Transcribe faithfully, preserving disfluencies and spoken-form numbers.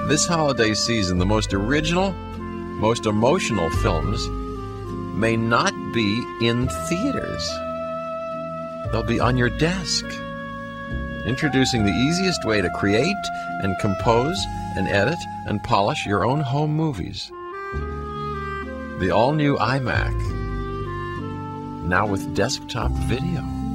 This holiday season, the most original, most emotional films may not be in theaters. They'll be on your desk. Introducing the easiest way to create and compose and edit and polish your own home movies. The all-new iMac, now with desktop video.